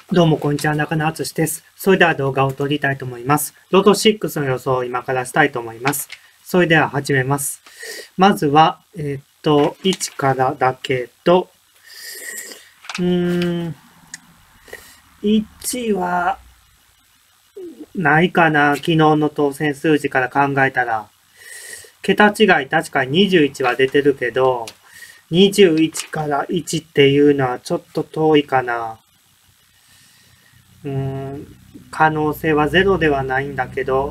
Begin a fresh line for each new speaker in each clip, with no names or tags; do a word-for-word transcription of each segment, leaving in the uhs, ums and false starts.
どうもこんにちは、中野敦です。それでは動画を撮りたいと思います。ロトろくの予想を今からしたいと思います。それでは始めます。まずは、えー、っと、いちからだけど、うーん、いちは、ないかな。昨日の当選数字から考えたら。桁違い確かににじゅういちは出てるけど、にじゅういちからいちっていうのはちょっと遠いかな。うーん、可能性はゼロではないんだけど、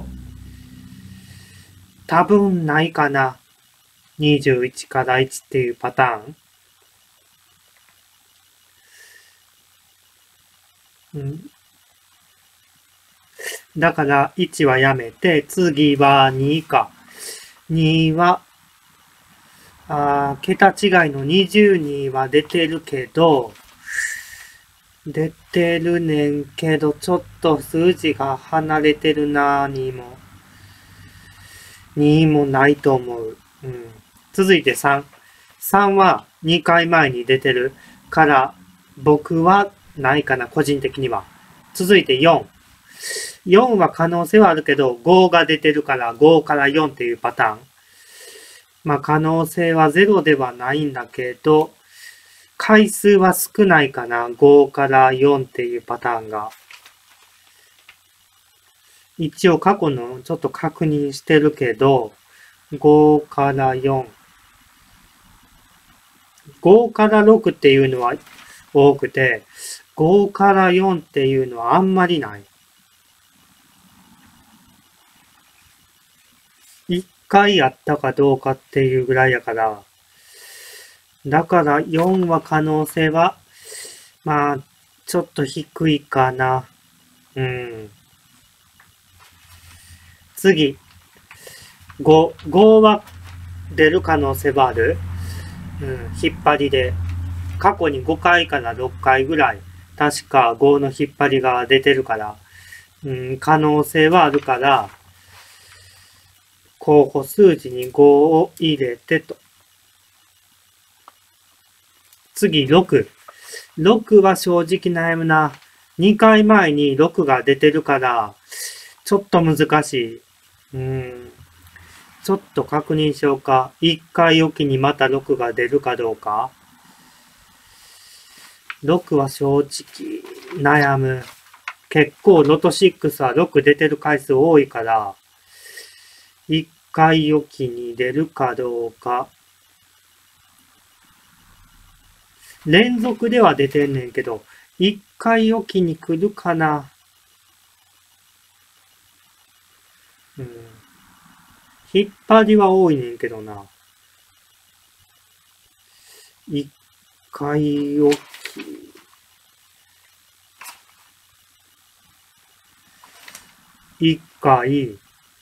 多分ないかな。にじゅういちからいちっていうパターン。うん、だからいちはやめて、次はにか。には、あ桁違いのにじゅうには出てるけど、出てるねんけど、ちょっと数字が離れてるな、にも。にもないと思う。うん、続いてさん。さんはにかいまえに出てるから、僕はないかな、個人的には。続いてよん。よんは可能性はあるけど、ごが出てるからごからよんっていうパターン。まあ可能性はゼロではないんだけど、回数は少ないかな。ごからよんっていうパターンが。一応過去のちょっと確認してるけど、ごからよん。ごからろくっていうのは多くて、ごからよんっていうのはあんまりない。一回やったかどうかっていうぐらいやから、だからよんは可能性は、まあ、ちょっと低いかな。うん。次。ご。ごは出る可能性はある。うん。引っ張りで。過去にごかいからろっかいぐらい、確かごの引っ張りが出てるから、うん、可能性はあるから、候補数字にごを入れてと。次、ろく。ろくは正直悩むな。にかいまえにろくが出てるから、ちょっと難しい。うん。ちょっと確認しようか。いっかいおきにまたろくが出るかどうか。ろくは正直悩む。結構ロトろくはろく出てる回数多いから、いっかいおきに出るかどうか。連続では出てんねんけど、いっかいおきに来るかな。うん。引っ張りは多いねんけどな。いっかいおき。いっかい。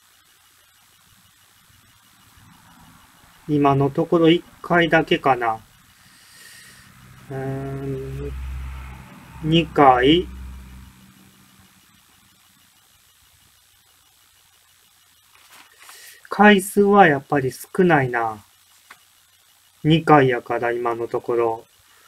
今のところいっかいだけかな。うーん。にかい。回数はやっぱり少ないな。にかいやから今のところ。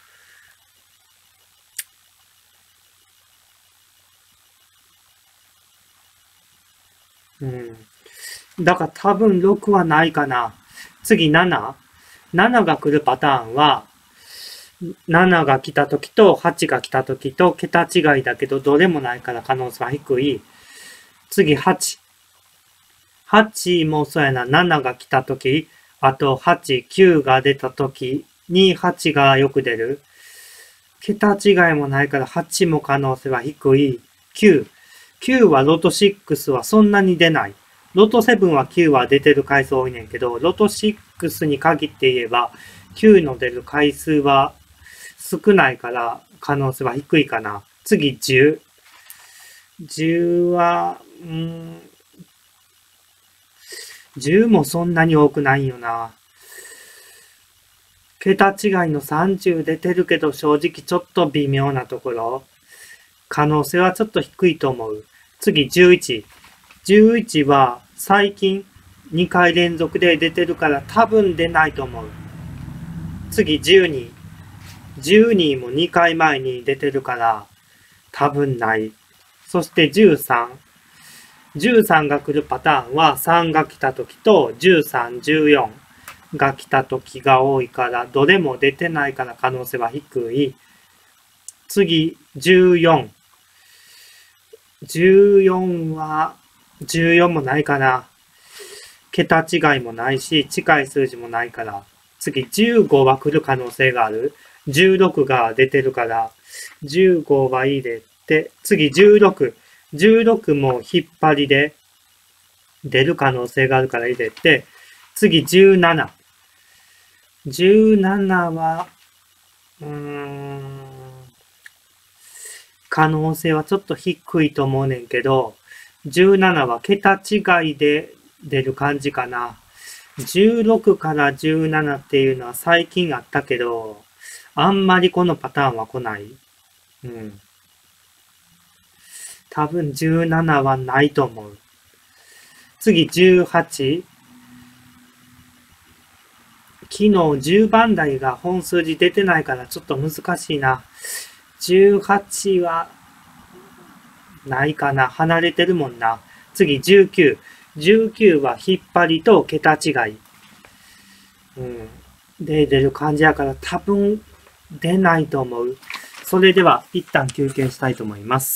うん。だから多分ろくはないかな。次なな。ななが来るパターンは、ななが来た時とはちが来た時と桁違いだけどどれもないから可能性は低い。次はち。はちもそうやな。ななが来た時、あとはち、きゅうが出た時にはちがよく出る。桁違いもないからはちも可能性は低い。きゅう。きゅうはロトろくはそんなに出ない。ロトななはきゅうは出てる回数多いねんけど、ロトろくに限って言えば、きゅうの出る回数は少ないから可能性は低いかな。次じゅう。じゅうは、うーん、じゅうもそんなに多くないよな。桁違いのさんじゅう出てるけど正直ちょっと微妙なところ。可能性はちょっと低いと思う。次じゅういち。じゅういちは最近にかい連続で出てるから多分出ないと思う。次じゅうに。じゅうにもにかいまえに出てるから多分ない。そしてじゅうさん。じゅうさんが来るパターンはさんが来た時とじゅうさん、じゅうよんが来た時が多いから、どれも出てないから可能性は低い。次、じゅうよん。じゅうよんは、じゅうよんもないかな。桁違いもないし、近い数字もないから。次、じゅうごは来る可能性がある。じゅうろくが出てるから、じゅうごは入れて、次、じゅうろく。じゅうろくも引っ張りで出る可能性があるから入れて、次、じゅうなな。じゅうななは、うーん、可能性はちょっと低いと思うねんけど、じゅうななは桁違いで出る感じかな。じゅうろくからじゅうななっていうのは最近あったけど、あんまりこのパターンは来ない。うん。多分じゅうななはないと思う。次じゅうはち。昨日じゅうばん台が本数字出てないからちょっと難しいな。じゅうはちはないかな。離れてるもんな。次じゅうきゅう。じゅうきゅうは引っ張りと桁違い。うん。で、出る感じやから多分出ないと思う。それでは一旦休憩したいと思います。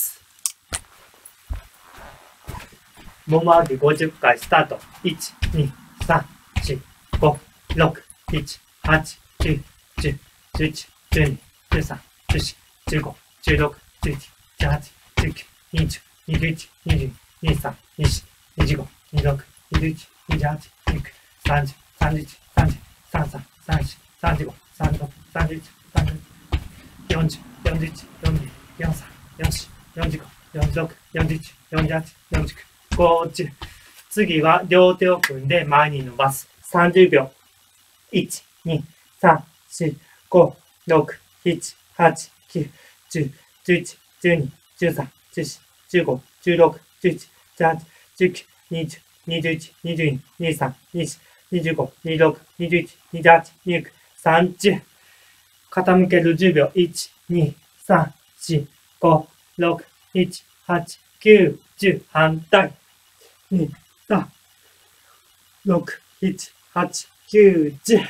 もも上げごじゅっかいスタート。いち、に、さん、よん、ご、ろく、なな、はち、きゅう、じゅう、じゅういち、じゅうに、じゅうさん、じゅうよん、じゅうご、じゅうろく、じゅうなな、じゅうはち、じゅうきゅう、にじゅう、にじゅういち、にじゅうに、にじゅうさん、にじゅうよん、にじゅうご、にじゅうろく、にじゅういち、にじゅうはち、にじゅうきゅう、さんじゅう、さんじゅういち、さんじゅう、さんじゅうさん、さんじゅうよん、さんじゅうご、さんじゅうろく、さんじゅういち、さんじゅうに、よんじゅう、よんじゅういち、よんじゅうに、よんじゅうさん、よんじゅうよん、よんじゅうご、よんじゅうろく、よんじゅういち、よんじゅうはち、よんじゅうきゅう、ごじゅう。次は両手を組んで前に伸ばす。さんじゅうびょう。いち、に、さん、よん、ご、ろく、なな、はち、きゅう、じゅう、じゅういち、じゅうに、じゅうさん、じゅうよん、じゅうご、じゅうろく、じゅういち、じゅうはち、じゅうきゅう、にじゅう、にじゅういち、にじゅうに、にじゅうさん、にじゅうよん、にじゅうご、にじゅうろく、にじゅういち、にじゅうはち、にじゅうきゅう、さんじゅう。傾けるじゅうびょう。いち、に、さん、よん、ご、ろく、なな、はち、きゅう、じゅう。反対。に、さん、ろく、なな、はち、きゅう、じゅう。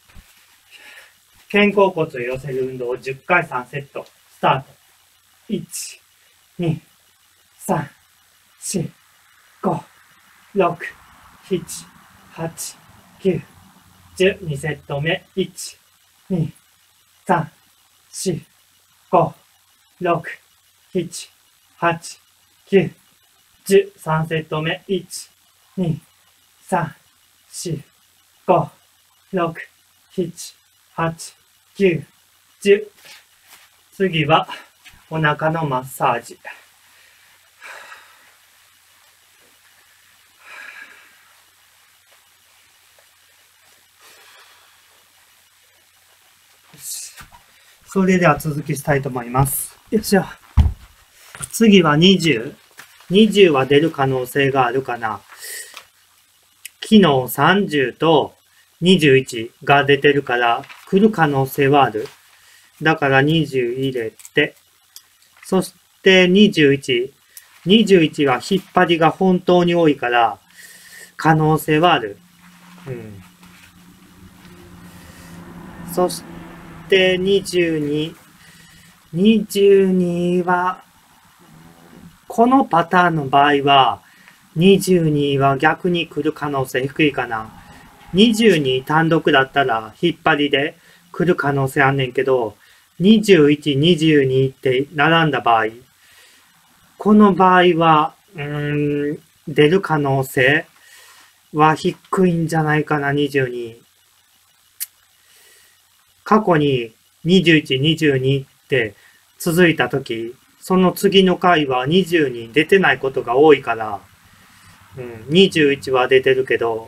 肩甲骨を寄せる運動をじゅっかいさんセット。スタート。いち、に、さん、よん、ご、ろく、なな、はち、きゅう、じゅう。にセット目。いち、に、さん、よん、ご、ろく、なな、はち、きゅう、じゅう。さんセット目。いち、に、さん、よん、ご、ろく、なな、はち、きゅう、じゅう。次はお腹のマッサージ。それでは続きしたいと思います。よいしょ。次はにじゅう。にじゅうは出る可能性があるかな。昨日さんじゅうとにじゅういちが出てるから来る可能性はある。だからにじゅう入れて、そしてにじゅういち。にじゅういちは引っ張りが本当に多いから可能性はある。うん。そしてにじゅうに。にじゅうには、このパターンの場合は、にじゅうには逆に来る可能性低いかな。にじゅうに単独だったら引っ張りで来る可能性あんねんけど、にじゅういち、にじゅうにって並んだ場合、この場合は、うーん、出る可能性は低いんじゃないかな、にじゅうに。過去ににじゅういち、にじゅうにって続いたとき、その次の回はにじゅうに出てないことが多いから、うん、にじゅういちは出てるけど、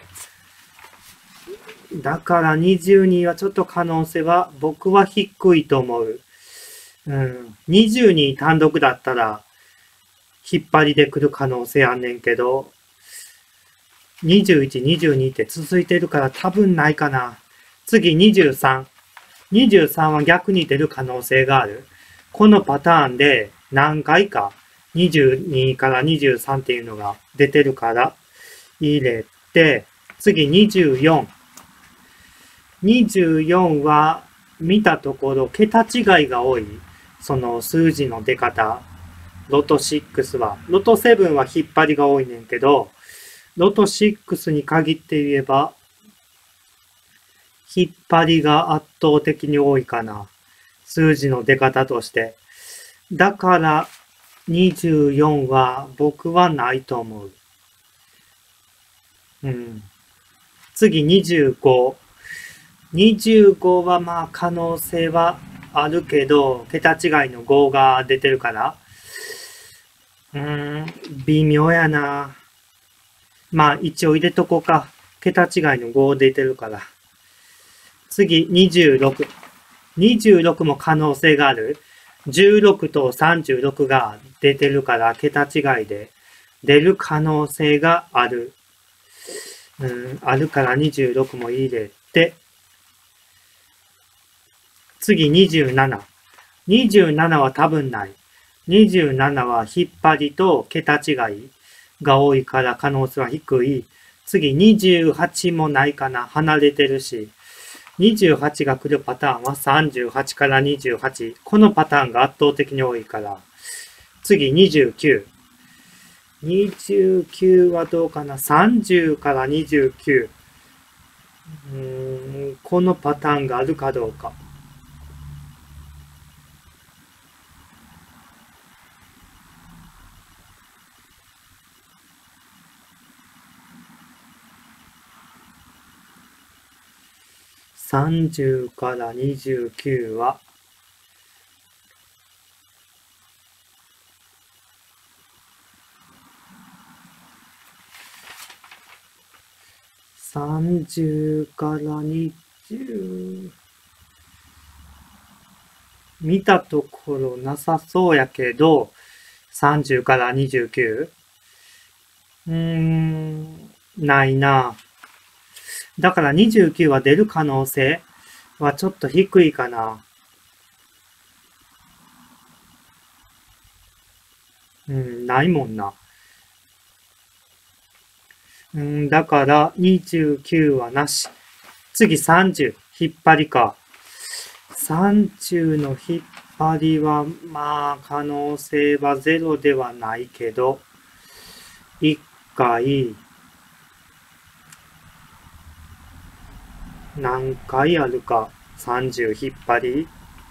だからにじゅうにはちょっと可能性は僕は低いと思う。うん、にじゅうに単独だったら引っ張りで来る可能性あんねんけど、にじゅういち、にじゅうにって続いてるから多分ないかな。次にじゅうさん。にじゅうさんは逆に出る可能性がある。このパターンで何回かにじゅうにからにじゅうさんっていうのが出てるから入れて、次にじゅうよん。にじゅうよんは見たところ桁違いが多い。その数字の出方。ロトろくは。ロトななは引っ張りが多いねんけど、ロトろくに限って言えば、引っ張りが圧倒的に多いかな。数字の出方として。だから、にじゅうよんは僕はないと思う。うん。次にじゅうご。にじゅうごはまあ可能性はあるけど、桁違いのごが出てるから。うーん、微妙やな。まあ一応入れとこうか。桁違いのご出てるから。次、にじゅうろく。にじゅうろくも可能性がある。じゅうろくとさんじゅうろくが出てるから桁違いで出る可能性がある。うん、あるからにじゅうろくも入れて、次にじゅうなな。にじゅうななは多分ない。にじゅうななは引っ張りと桁違いが多いから可能性は低い。次にじゅうはちもないかな。離れてるし。にじゅうはちが来るパターンはさんじゅうはちからにじゅうはち。このパターンが圧倒的に多いから。次にじゅうきゅう。にじゅうきゅうはどうかな。さんじゅうからにじゅうきゅう。うーん、このパターンがあるかどうか。さんじゅうからにじゅうきゅうは、さんじゅうからにじゅう、見たところなさそうやけど、さんじゅうからにじゅうきゅう? うーん、ないな。だからにじゅうきゅうは出る可能性はちょっと低いかな。うん、ないもんな。うん、だからにじゅうきゅうはなし。次さんじゅう、引っ張りか。さんじゅうの引っ張りは、まあ、可能性はゼロではないけど、いっかい、何回あるか。さんじゅう引っ張り。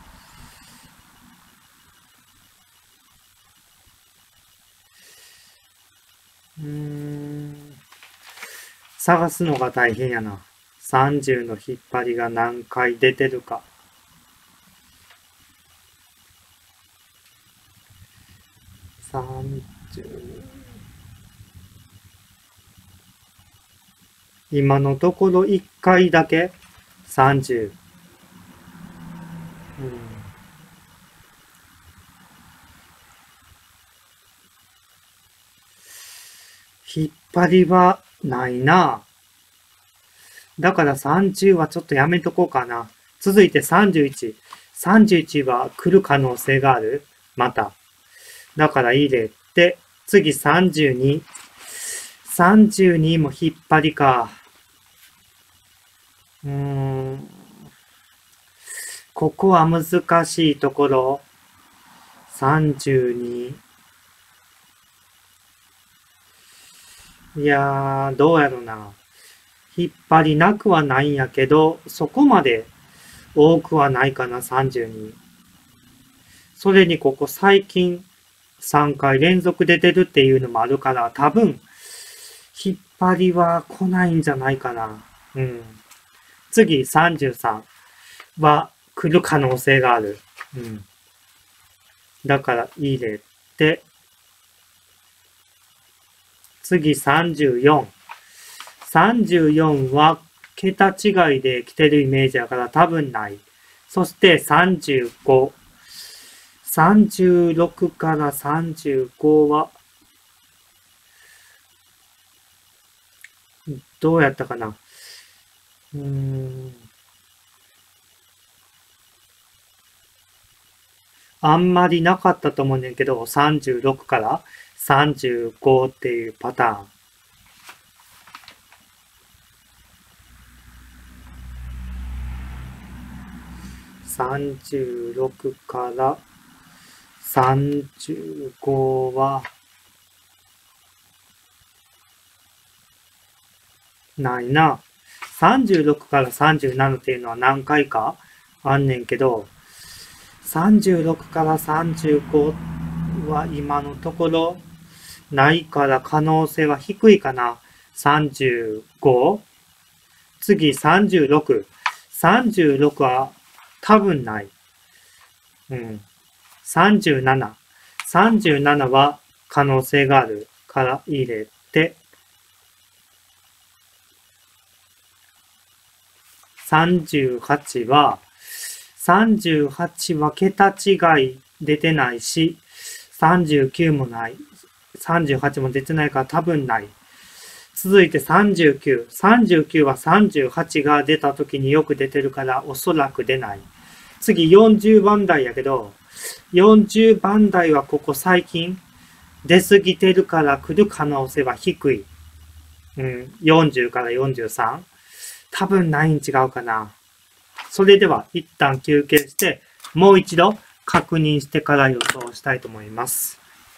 うーん、探すのが大変やな。さんじゅうの引っ張りが何回出てるか。さんじゅう。今のところいっかいだけさんじゅう。うん、引っ張りはないな。だからさんじゅうはちょっとやめとこうかな。続いてさんじゅういち。さんじゅういちは来る可能性がある。また。だから入れて、次さんじゅうに。さんじゅうにも引っ張りか。うーん。ここは難しいところ。さんじゅうに。いやー、どうやろな。引っ張りなくはないんやけど、そこまで多くはないかな、さんじゅうに。それにここ最近さんかい連続で出るっていうのもあるから、多分、引っ張りは来ないんじゃないかな。うん。次、さんじゅうさんは来る可能性がある。うん。だから入れて、次さんじゅうよん。さんじゅうよんは桁違いで来てるイメージだから多分ない。そしてさんじゅうご。さんじゅうろくからさんじゅうごは、どうやったかな。うーん。 あんまりなかったと思うねんけど、さんじゅうろくからさんじゅうごっていうパターン。さんじゅうろくからさんじゅうごはないな。さんじゅうろくからさんじゅうななっていうのは何回かあんねんけど、さんじゅうろくからさんじゅうごは今のところないから可能性は低いかな。さんじゅうご？ 次さんじゅうろく。さんじゅうろくは多分ない。うん。さんじゅうなな。さんじゅうななは可能性があるから入れて、さんじゅうはちは、さんじゅうはちは桁違い出てないし、さんじゅうきゅうもない。さんじゅうはちも出てないから多分ない。続いてさんじゅうきゅう。さんじゅうきゅうはさんじゅうはちが出た時によく出てるからおそらく出ない。次よんじゅうばん台やけど、よんじゅうばん台はここ最近出過ぎてるから来る可能性は低い。うん、よんじゅうからよんじゅうさん。多分ないん違うかな。それでは一旦休憩して、もう一度確認してから予想したいと思います。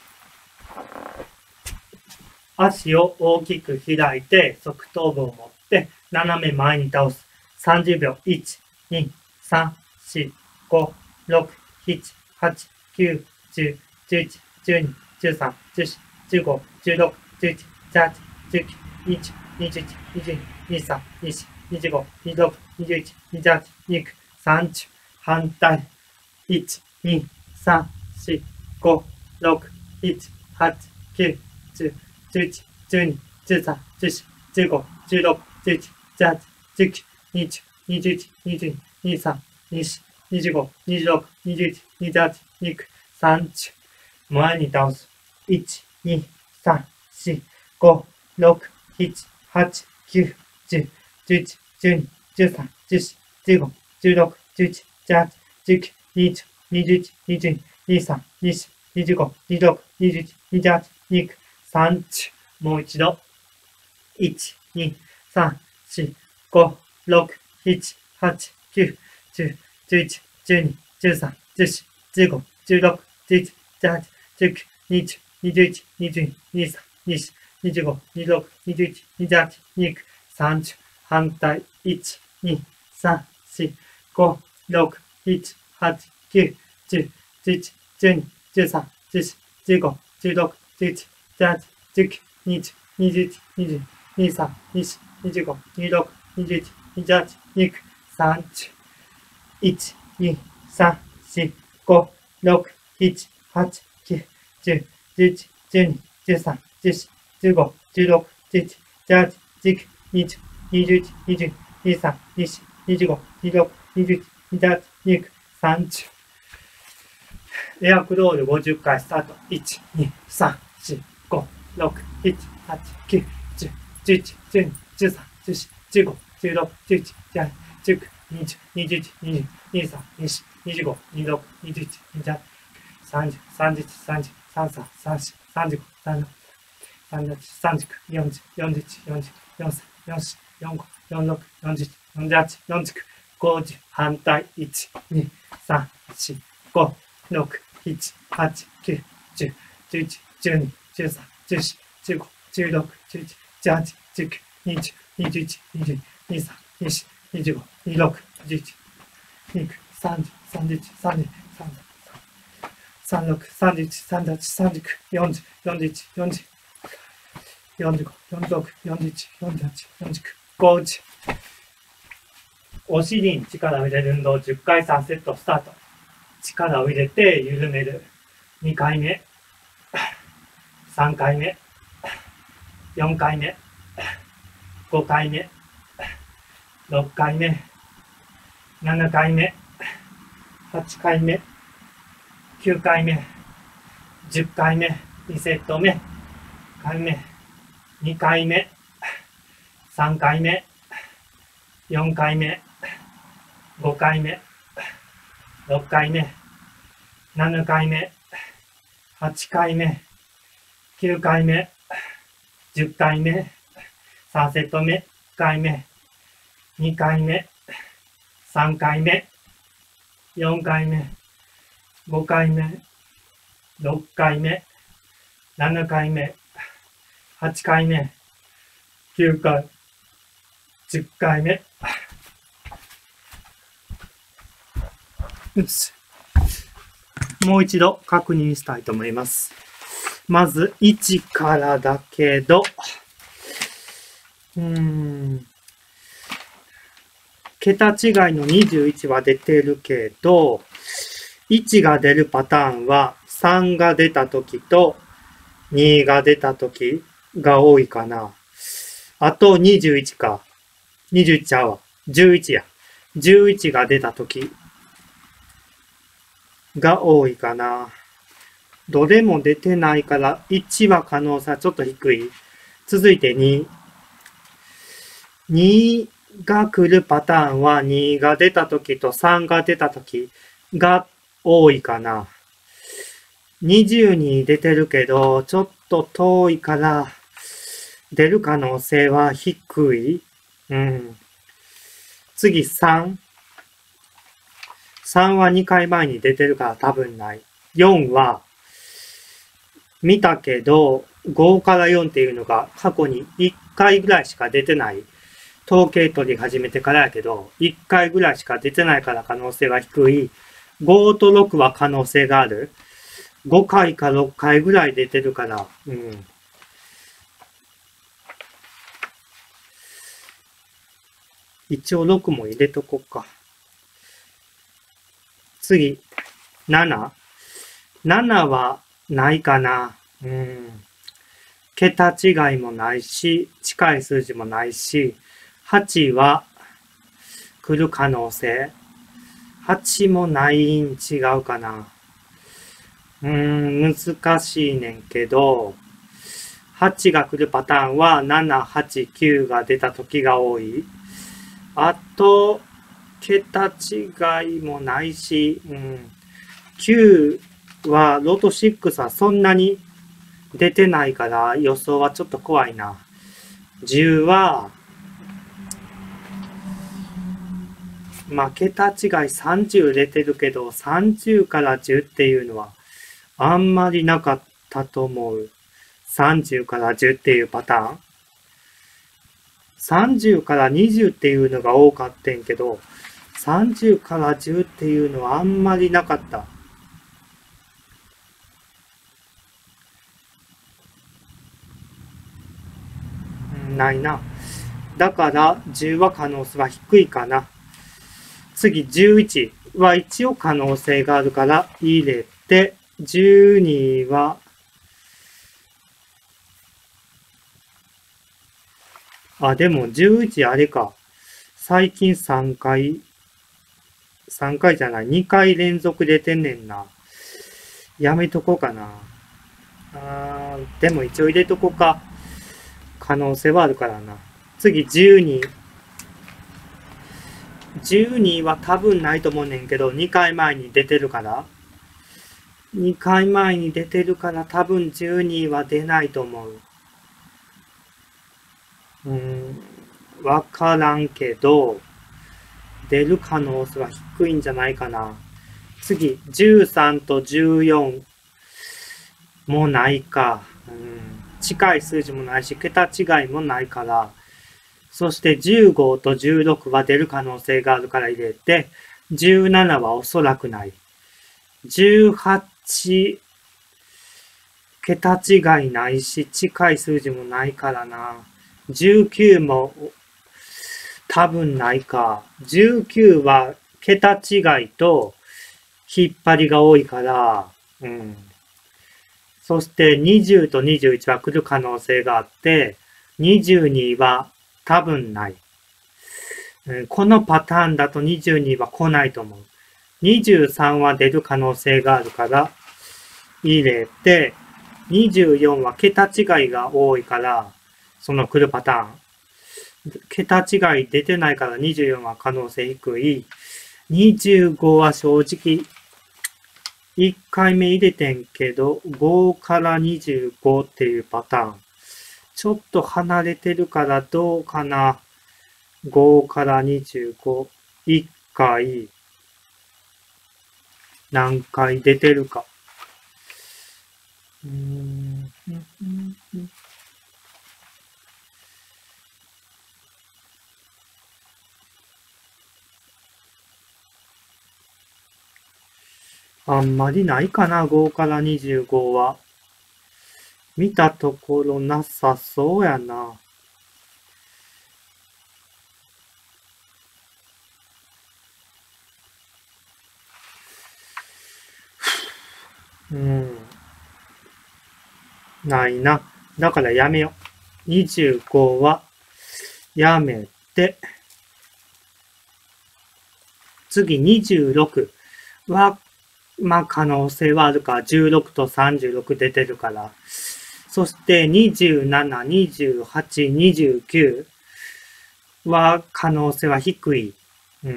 足を大きく開いて、側頭部を持って斜め前に倒す。さんじゅうびょう。いち、に、さん、よん、ご、ろく、なな、はち、きゅう、じゅう、じゅういち、じゅうに、じゅうさん、じゅうよん、じゅうご、じゅうろく、じゅういち、じゅうはち、じゅうきゅう、にじゅう、にじゅういち、にじゅうに、にじゅうさん、にじゅうよん、にじゅうご、にじゅうろく、にじゅういち、にじゅうはち、にじゅうきゅう、さんじゅう。反対。いち、に、さん、よん、ご、ろく、なな、はち、きゅう、じゅう、じゅういち、じゅうに、じゅうさん、じゅうよん、じゅうご、じゅうろく、じゅういち、じゅうはち、じゅうきゅう、にじゅう、にじゅういち、にじゅうに、にじゅうさん、にじゅうよん、にじゅうご、にじゅうろく、にじゅういち、にじゅうはち、にじゅうきゅう、さんじゅう。前に倒す。いち、に、さん、よん、ご、ろく、なな、はち、きゅう、じゅう、じゅういち、じゅうに、じゅうさん、じゅうよん、じゅうご、じゅうろく、じゅういち、じゅうはち、じゅうきゅう、にじゅう、にじゅういち、にじゅうに、にじゅうさん、にじゅうよん、にじゅうご、にじゅうろく、にじゅういち、にじゅうはち、にじゅうきゅう、さんじゅう。もう一度。いち、に、さん、よん、ご、ろく、なな、はち、きゅう、じゅう、じゅういち、じゅうに、じゅうさん、じゅうよん、じゅうご、じゅうろく、じゅういち、じゅうはち、じゅうきゅう、にじゅう、にじゅういち、にじゅうに、にじゅうさん、にじゅうよん、にじゅうご、にじゅうろく、にじゅういち、にじゅうはち、にじゅうきゅう、さんじゅう。反対。いち、に、さん、よん、ご、ろく、なな、はち、きゅう、じゅう、じゅういち、じゅうに、じゅうさん、じゅうよん、じゅうご、じゅうろく、じゅういち、じゅうはち、じゅうきゅう、にじゅう、にじゅういち、にじゅうに、にじゅうさん、にじゅうよん、にじゅうご、にじゅうろく、にじゅういち、にじゅうはち、にじゅうきゅう、さんじゅう。いち、に、さん、よん、ご、ろく、なな、はち、きゅう、じゅう、じゅういち、じゅうに、じゅうさん、じゅうよん、じゅうご、じゅうろく、じゅういち、じゅうはち、じゅうきゅう、にじゅう、にじゅういち、にじゅうに、にじゅうさん、にじゅうよん、にじゅうご、にじゅうろく、にじゅういち、にじゅうはち、にじゅうきゅう、さんじゅう。エアクロールごじゅっかいスタート。いち、に、さん、よん、ご、ろく、なな、はち、きゅう、じゅう、じゅういち、じゅうに、じゅうさん、じゅうよん、じゅうご、じゅうろく、じゅういち、じゅうはち、じゅうきゅう、にじゅう、にじゅういち、にじゅうに、にじゅうさん、にじゅうよん、にじゅうご、にじゅうろく、にじゅういち、にじゅうはち、さんじゅう、さんじゅういち、さんじゅう、さんじゅうさん、さんじゅうよん、さんじゅうご、さんじゅうろく、さんじゅうはち、さんじゅうきゅう、よんじゅう、よんじゅういち、よんじゅう、よんじゅう、よんさん、よんじゅうよん、よんご、よんろく、よんじゅうなな、よんじゅうはち、よんじゅうきゅう、ごじゅう。反対。いち、に、さん、よん、ご、ろく、なな、はち、きゅう、じゅう、じゅういち、じゅうに、じゅうさん、じゅうよん、じゅうご、じゅうろく、じゅういち、じゅうはち、じゅうきゅう、にじゅう、にじゅういち、にじゅうに、にじゅうさん、にじゅうよん、にじゅうご、にじゅうろく、にじゅういち、にじゅうきゅう、さんじゅう、さんじゅういち、さんじゅうに、さんじゅうさん、さんじゅうろく、さんじゅういち、さんじゅうはち、さんじゅうきゅう、よんじゅう、よんじゅういち、よんじゅう、よんじゅうご、よんじゅうろく、よんじゅういち、よんじゅうはち、よんじゅうきゅう、ごじゅう。お尻に力を入れる運動じゅっかいさんセットスタート。力を入れて緩める。にかいめ、さんかいめ、よんかいめ、ごかいめ、ろっかいめ、ななかいめ、はちかいめ、きゅうかいめ、じゅっかいめ、にセット目、いっかいめ、にかいめ、さんかいめ、よんかいめ、ごかいめ、ろっかいめ、 ななかいめ、はちかいめ、きゅうかいめ、じゅっかいめ、さんセット目、いっかいめ、にかいめ、さんかいめ、よんかいめ、ごかいめ、ろっかいめ、ななかいめ、はちかいめ、きゅうかい、じゅっかいめ。よし。もう一度確認したいと思います。まずいちからだけど、うーん。桁違いのにじゅういちは出てるけど、いちが出るパターンはさんが出た時とにが出た時が多いかな。あとにじゅういちか。にじゅういちちゃうわ。じゅういちや。じゅういちが出た時が多いかな。どれも出てないからいちは可能性ちょっと低い。続いてに。にが来るパターンはにが出た時とさんが出た時が多いかな。にじゅうに出てるけど、ちょっと遠いから出る可能性は低い。うん。次さん。さんはにかいまえに出てるから多分ない。よんは見たけど、ごからよんっていうのが過去にいっかいぐらいしか出てない。統計取り始めてからやけど、いっかいぐらいしか出てないから可能性が低い。ごとろくは可能性がある。ごかいかろっかいぐらい出てるから、うん。一応ろくも入れとこうか。次、なな。ななはないかな。うん。桁違いもないし、近い数字もないし、はちは来る可能性。はちもないん違うかな。うーん、難しいねんけど、はちが来るパターンはなな、はち、きゅうが出た時が多い。あと、桁違いもないし、うん、きゅうはロトろくはそんなに出てないから予想はちょっと怖いな。じゅうは、まあ、桁違いさんじゅう出てるけど、さんじゅうからじゅうっていうのはあんまりなかったと思う。さんじゅうからじゅうっていうパターン。さんじゅうからにじゅうっていうのが多かったんけど、さんじゅうからじゅうっていうのはあんまりなかった。ないな。だからじゅうは可能性は低いかな。次じゅういちは一応可能性があるから入れて、じゅうには、あ、でもじゅういちあれか。最近さんかい、さんかいじゃない、にかい連続出てんねんな。やめとこうかな。あー、でも一応入れとこうか。可能性はあるからな。次じゅうに。じゅうには多分ないと思うねんけど、にかいまえに出てるから。にかいまえに出てるから多分じゅうには出ないと思う。うーん、わからんけど、出る可能性は低いんじゃないかな。次、じゅうさんとじゅうよんもないか。うん、近い数字もないし、桁違いもないから、そしてじゅうごとじゅうろくは出る可能性があるから入れて、じゅうななはおそらくない。じゅうはち、桁違いないし、近い数字もないからな。じゅうきゅうも多分ないか。じゅうきゅうは桁違いと引っ張りが多いから、うん。そしてにじゅうとにじゅういちは来る可能性があって、にじゅうには多分ない。このパターンだとにじゅうには来ないと思う。にじゅうさんは出る可能性があるから入れて、にじゅうよんは桁違いが多いから、その来るパターン。桁違い出てないからにじゅうよんは可能性低い。にじゅうごは正直いっかいめ入れてんけど、ごからにじゅうごっていうパターン。ちょっと離れてるからどうかな。ごからにじゅうご。いっかい、何回出てるか。うーん。あんまりないかな、ごからにじゅうごは。見たところなさそうやな。うん。ないな。だからやめよう。にじゅうごはやめて、次にじゅうろくは、まあ可能性はあるか。じゅうろくとさんじゅうろく出てるから。そしてにじゅうなな、にじゅうはち、にじゅうきゅうは可能性は低い。うん。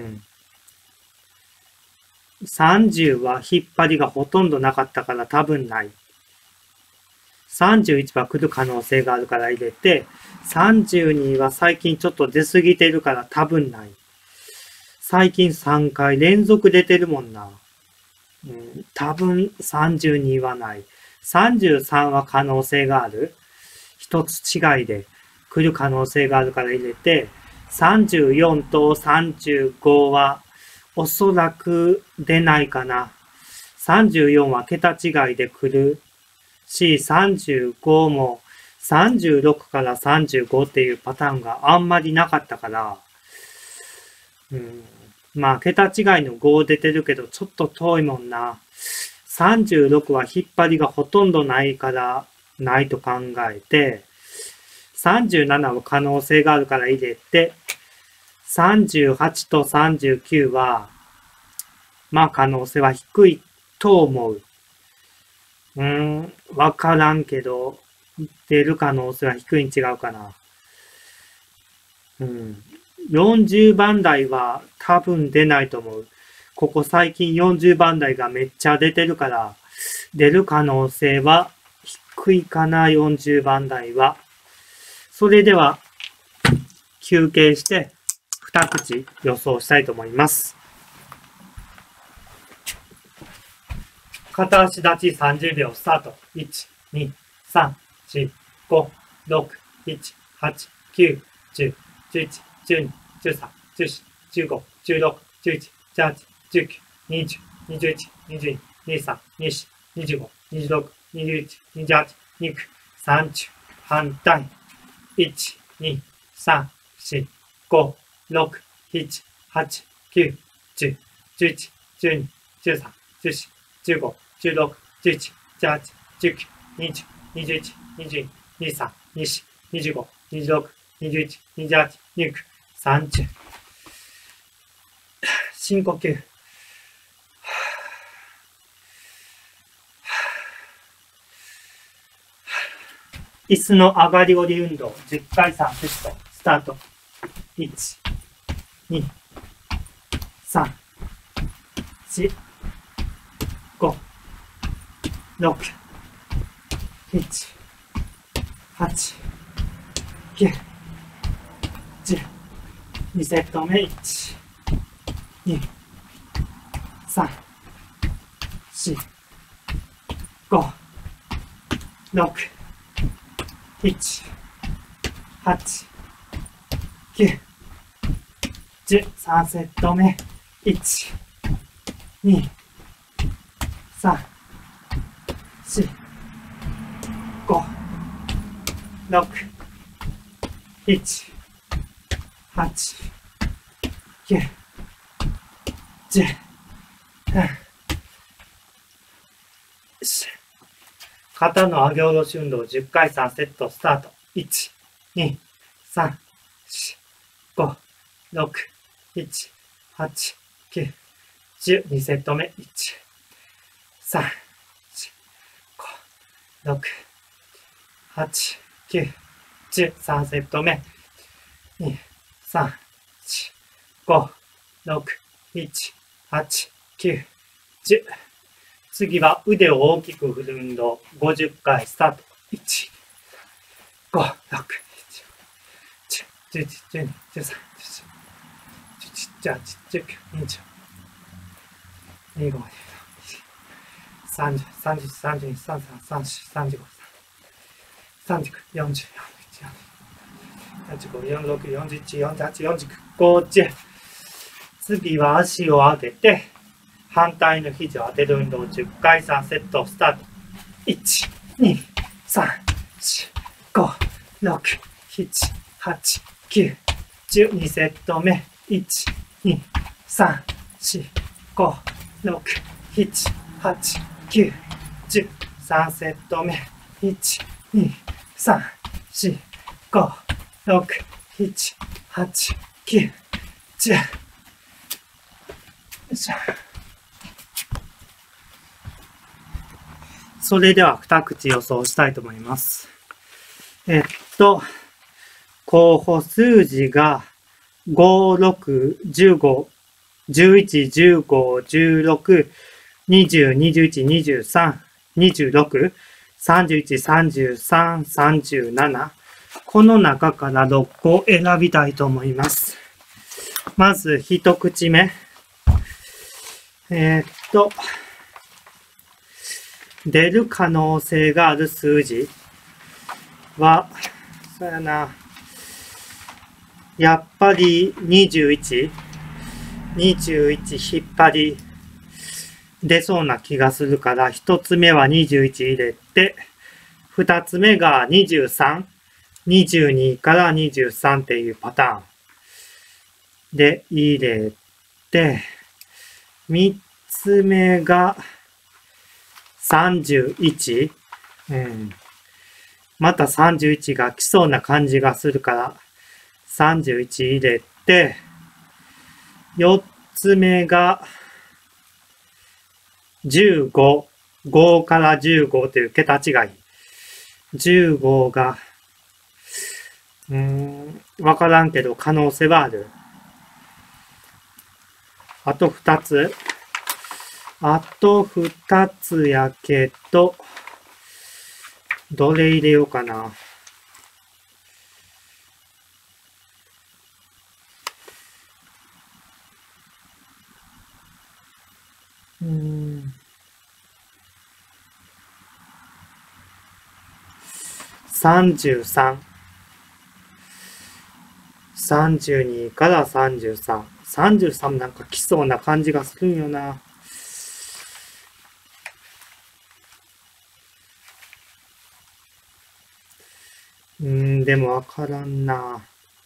さんじゅうは引っ張りがほとんどなかったから多分ない。さんじゅういちは来る可能性があるから入れて、さんじゅうには最近ちょっと出過ぎてるから多分ない。最近さんかい連続出てるもんな。うん、多分さんじゅうにはない。さんじゅうさんは可能性がある。一つ違いで来る可能性があるから入れて、さんじゅうよんとさんじゅうごはおそらく出ないかな。さんじゅうよんは桁違いで来るし、さんじゅうごもさんじゅうろくからさんじゅうごっていうパターンがあんまりなかったから、うん、まあ、桁違いのご出てるけど、ちょっと遠いもんな。さんじゅうろくは引っ張りがほとんどないから、ないと考えて、さんじゅうななは可能性があるから入れて、さんじゅうはちとさんじゅうきゅうは、まあ可能性は低いと思う。うーん、わからんけど、出る可能性は低いに違うかな。うん。よんじゅうばん台は多分出ないと思う。ここ最近よんじゅうばん台がめっちゃ出てるから、出る可能性は低いかな、よんじゅうばん台は。それでは、休憩して、二口予想したいと思います。片足立ちさんじゅうびょうスタート。いち、に、さん、よん、ご、ろく、なな、はち、きゅう、じゅう、じゅういち、じゅうに、じゅうさん、じゅうよん、じゅうご、じゅうろく、じゅういち、じゅうはち、じゅうきゅう、にじゅう、にじゅういち、にじゅうに、にじゅうさん、にじゅうよん、にじゅうご、にじゅうろく、にじゅういち、にじゅうはち、にじゅうきゅう、さんじゅう、反対。いち、に、さん、よん、ご、ろく、なな、はち、きゅう、じゅう、じゅういち、じゅうに、じゅうさん、じゅうよん、じゅうご、じゅうろく、じゅういち、じゅうはち、じゅうきゅう、にじゅう、にじゅういち、にじゅうに、にじゅうさん、にじゅうよん、にじゅうご、にじゅうろく、にじゅういち、にじゅうはち、にじゅうきゅう、さんじゅう。深呼吸。椅子の上がり下り運動じゅっかいさんセットスタート。いち、に、さん、よん、ご、ろく、なな、はち、きゅう、じゅう。にセット目。いち、に、さん、よん、ご、ろく、なな、はち、きゅう、じゅう。さんセット目。いち、に、さん、よん、ご、ろく、なな、はち、きゅう、じゅう。肩の上げ下ろし運動じゅっかいさんセットスタート。いち、に、さん、よん、ご、ろく、なな、はち、きゅう、じゅう。にセット目。いち、さん、よん、ご、ろく、はち、きゅう、じゅう。さんセット目。に、さん、よん、ご、ろく、なな、はち、きゅう、じゅう。 次は腕を大きく振る運動。ごじゅっかいスタート。いち、ご、ろく、なな、じゅう、じゅういち、じゅうに、じゅうさん、じゅうよん、じゅうはち、じゅうきゅう、にじゅう、にじゅうご、にじゅうろく、さんじゅう、さんじゅういち、さんじゅうに、さんじゅうさん、さんじゅうよん、さんじゅうご、さんじゅうきゅう、よんじゅう、よんじゅういち、よんじゅうご、よんじゅうろく、よんじゅうなな、よんじゅうはち、よんじゅうきゅう、ごじゅう。次は足を上げて、反対の肘を当てる運動じゅっかいさんセットスタート。いち、に、さん、よん、ご、ろく、なな、はち、きゅう、じゅう。にセット目。いち、に、さん、よん、ご、ろく、なな、はち、きゅう、じゅう。さんセット目。いち、に、さん、よん、ご、ろく、なな、はち、きゅう、じゅう。よいしょ。それでは二口予想したいと思います。えっと、候補数字がご、ろく、じゅうご、じゅういち、じゅうご、じゅうろく、にじゅう、にじゅういち、にじゅうさん、にじゅうろく、さんじゅういち、さんじゅうさん、さんじゅうなな。この中からろっこ選びたいと思います。まず一口目。えー、っと、出る可能性がある数字は、そうやな。やっぱりにじゅういち、にじゅういち引っ張り出そうな気がするから、一つ目はにじゅういち入れて、二つ目がにじゅうさん、にじゅうにからにじゅうさんっていうパターンで入れて、三つ目がさんじゅういち、うん、またさんじゅういちが来そうな感じがするから、さんじゅういち入れて、四つ目がじゅうご、ごからじゅうごという桁違い。じゅうごが、うーん、わからんけど可能性はある。あと二つ。あと二つやけど、どれ入れようかな。うーん。さんじゅうさん。さんじゅうにからさんじゅうさん。さんじゅうさんなんか来そうな感じがするんよな。うーん、でもわからんな。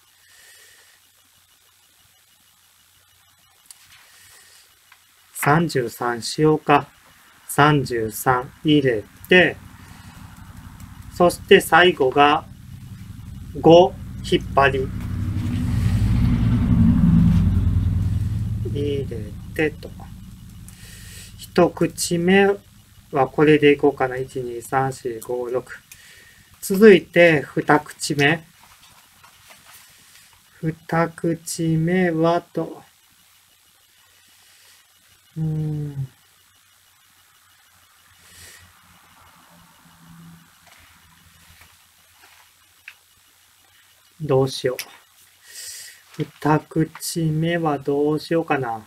さんじゅうさんしようか。さんじゅうさん入れて、そして最後がご引っ張り。入れてと。一口目はこれでいこうかな。いち、に、さん、よん、ご、ろく。続いて二口目。二口目はと。うーん。どうしよう。二口目はどうしようかな。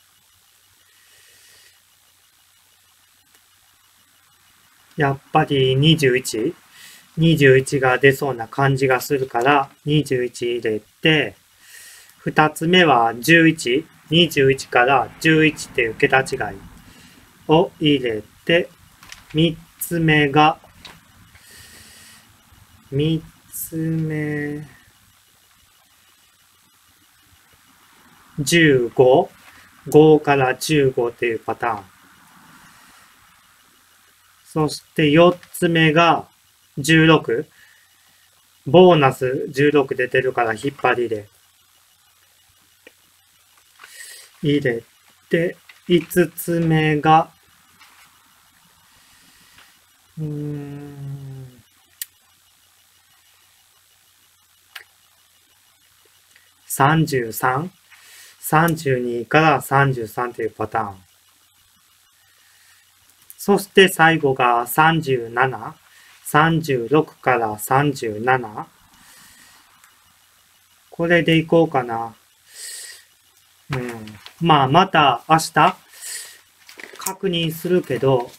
やっぱりにじゅういち。にじゅういちが出そうな感じがするから、にじゅういち入れて、二つ目はじゅういち。にじゅういちからじゅういちっていう桁違いを入れて、三つ目が、三つ目、じゅうご。ごからじゅうごっていうパターン。そして四つ目がじゅうろく。ボーナスじゅうろく出てるから引っ張りで。入れて、五つ目が、うーん、さんじゅうさん。さんじゅうにからさんじゅうさんというパターン。 そして最後がさんじゅうなな。さんじゅうろくからさんじゅうなな。これでいこうかな。うん。まあ、また明日確認するけど、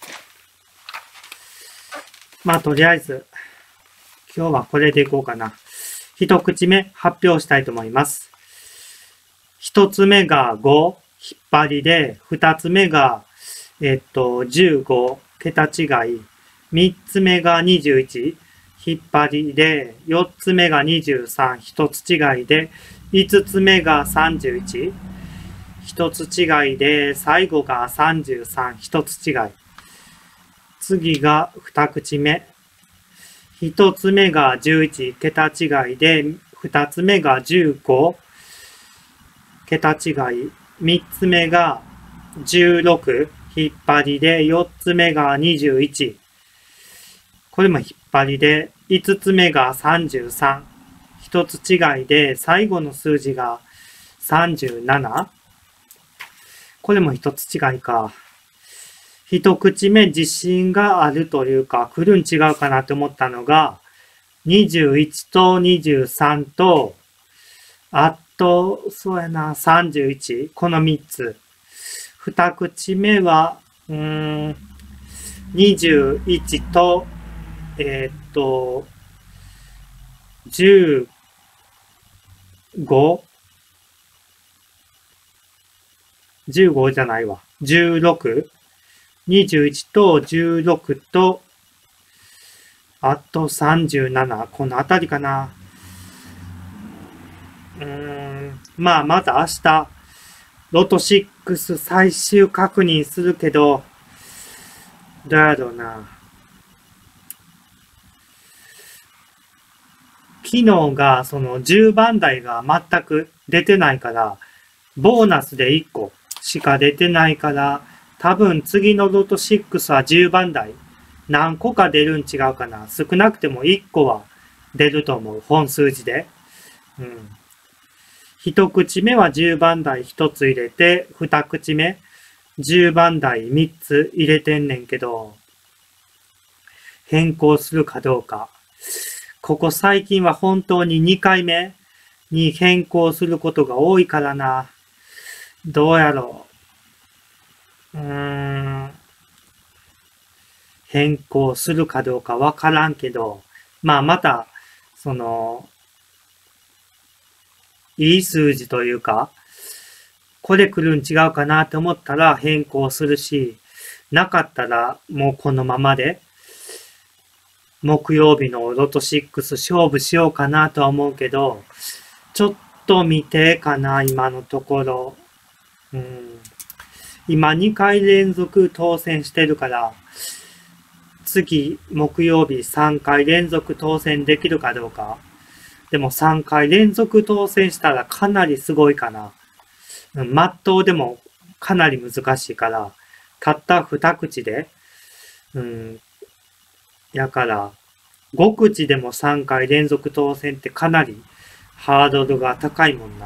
まあ、とりあえず、今日はこれでいこうかな。一口目発表したいと思います。一つ目がご、引っ張りで、二つ目が、えっと、じゅうご、桁違い。三つ目がにじゅういち、引っ張りで、四つ目がにじゅうさん、一つ違いで、五つ目がさんじゅういち、一つ違いで、最後がさんじゅうさん、一つ違い。次が二口目。一つ目がじゅういち、桁違いで、二つ目がじゅうご、桁違い。三つ目がじゅうろく、引っ張りで、四つ目がにじゅういち。これも引っ張りで、五つ目がさんじゅうさん。一つ違いで、最後の数字がさんじゅうなな。これも一つ違いか。一口目自信があるというか、来るん違うかなって思ったのが、にじゅういちとにじゅうさんと、あと、そうやな、さんじゅういち。この三つ。二口目は、うーん、にじゅういちと、えー、っと、じゅうご、じゅうごじゃないわ。じゅうろく、にじゅういちとじゅうろくと、あとさんじゅうなな。このあたりかな。うーん。まあ、まず明日、ロトろく最終確認するけど、どうやろうな。昨日がそのじゅうばん台が全く出てないから、ボーナスでいっこしか出てないから、多分次のロトろくはじゅうばん台何個か出るん違うかな。少なくてもいっこは出ると思う。本数字で。うん。一口目はじゅうばん台ひとつ入れて、二口目じゅうばん台みっつ入れてんねんけど、変更するかどうか。ここ最近は本当ににかいめに変更することが多いからな。どうやろう。うーん。変更するかどうかわからんけど、まあまた、その、いい数字というか、これ来るん違うかなって思ったら変更するし、なかったらもうこのままで、木曜日のロトろく勝負しようかなとは思うけど、ちょっと見てかな、今のところ。うん、今にかい連続当選してるから、次、木曜日さんかい連続当選できるかどうか。でもさんかい連続当選したらかなりすごいかな。うん、まっとうでもかなり難しいから、たったに口で、うん、やから、ご口でもさんかい連続当選ってかなりハードルが高いもんな。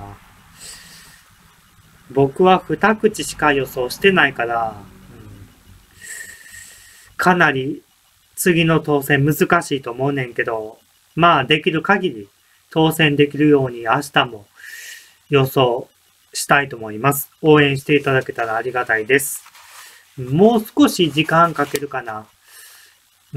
僕はに口しか予想してないから、うん、かなり次の当選難しいと思うねんけど、まあできる限り当選できるように明日も予想したいと思います。応援していただけたらありがたいです。もう少し時間かけるかな。うん。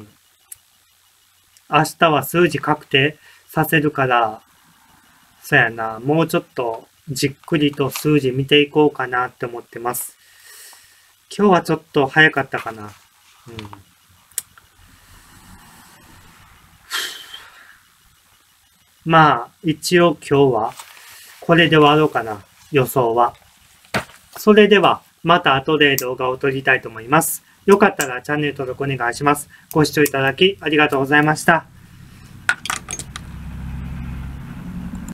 明日は数字確定させるから、そうやな、もうちょっとじっくりと数字見ていこうかなって思ってます。今日はちょっと早かったかな。うん。まあ、一応今日はこれで終わろうかな。予想は。それでは、また後で動画を撮りたいと思います。よかったらチャンネル登録お願いします。ご視聴いただきありがとうございました。